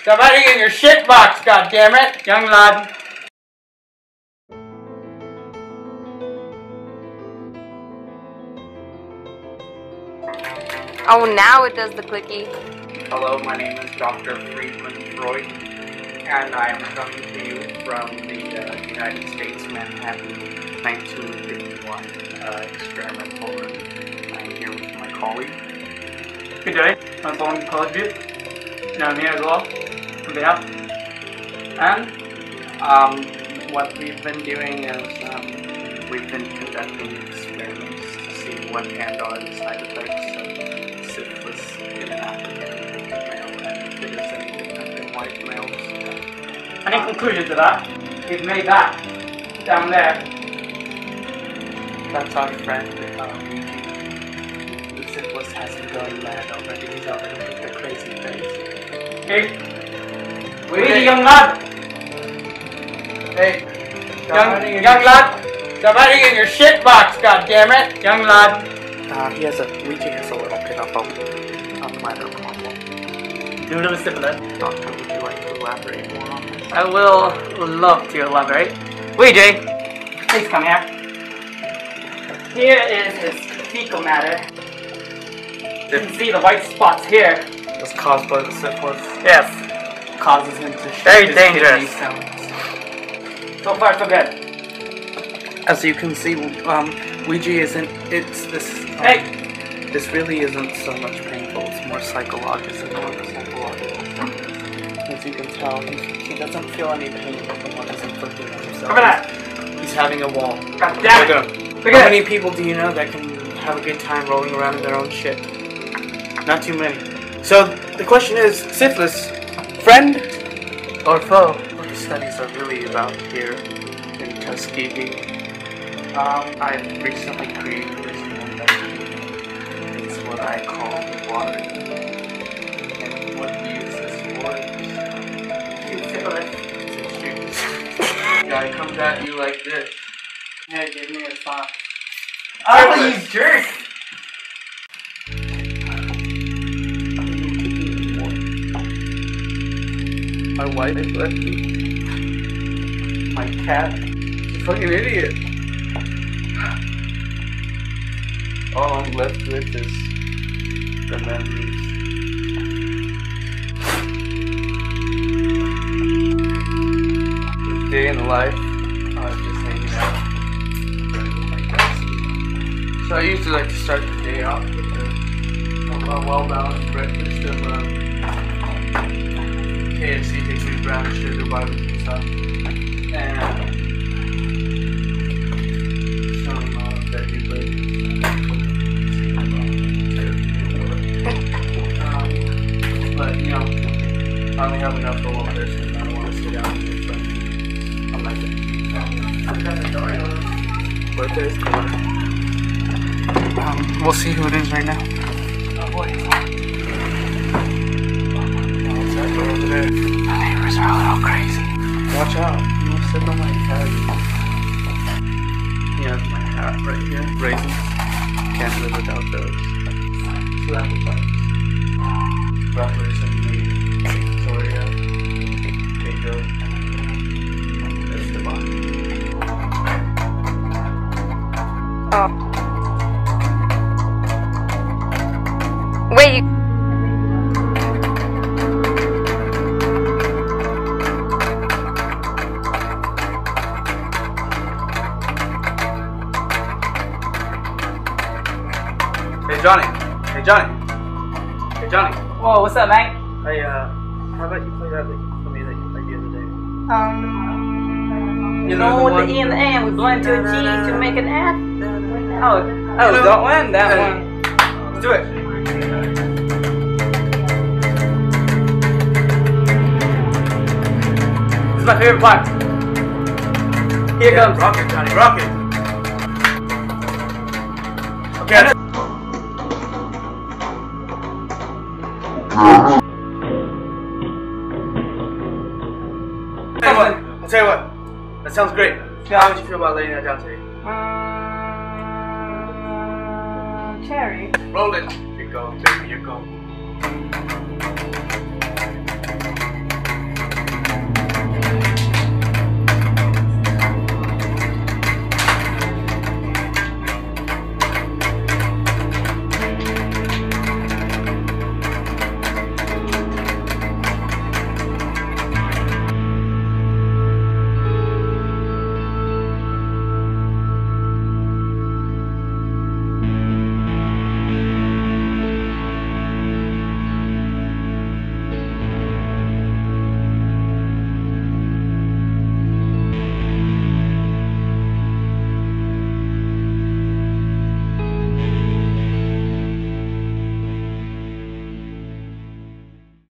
Somebody in your shit box, goddammit! Young lad. Oh, now it does the clicky. Hello, my name is Dr. Friedman Freud, and I am coming to you from the United States, Manhattan, 1951 experimental room. I'm here with my colleague. Good day, I'm Collin College View, and I'm here as well, on behalf. And What we've been doing is we've been conducting experiments to see what and are the side effects of syphilis in an African male, and if it is any different than white males. and in conclusion to that, we've made that down there. That's our friend, the syphilis has him going mad already. He's already with the crazy face. Hey, wait, young lad. Hey, Young lad. somebody in your shit box, goddammit! Young lad. Ouija has a little bit of a minor problem. Due to the syphilis. Doctor, would you like to elaborate more on this? I will love to elaborate. Ouija, please come here. Here is his fecal matter. You can see the white spots here. Was caused by the syphilis. Yes. Causes him to shut Very his dangerous. kidney cells. So far, so good. As you can see, Ouija isn't. It's this. Hey. This really isn't so much painful. It's more psychological. As you can tell, he doesn't feel any pain from what he's inflicting on himself. Look at that. He's having a wall. God damn it. Look How at many people do you know that can have a good time rolling around in their own shit? Not too many. So the question is, syphilis, friend or foe? What the studies are really about here in Tuskegee. I've recently created this invention. It's what I call water. And what we use this for is syphilis. Guy comes at you like this. Hey, give me a sock. Oh, you jerk! My wife left me. My cat. She's a fucking idiot. All I'm left with is the memories. This day in the life, I was just hanging out with my cats. So I usually like to start the day off with a well-balanced breakfast of KFC, hickory, brown sugar, barbecue sauce, and some veggie burgers. But you know, I only have enough for one person. I don't want to sit down and eat, but I'm like it. Birthday is coming. We'll see who it is right now. Oh boy. Over there. The neighbors are a little crazy. Watch out. You want to sit on my hat. You have my hat right here. Raisins. Can't live without those. So that was fun. Rufflers and meat. Victoria. Potato. There's the bun. Oh. Wait, Hey Johnny. Hey Johnny. Hey Johnny. Whoa, what's up, man? Hey, how about you play that for me that you played the other day? You know, with the E and the A, and we blend to a G to make an F. Oh, don't win that one. Let's do it. This is my favorite part. Here comes. Rock it, Johnny, rock it. Okay. I'll tell you what. That sounds great. How would you feel about laying that down today? cherry. Roll it. Here you go, baby, you go.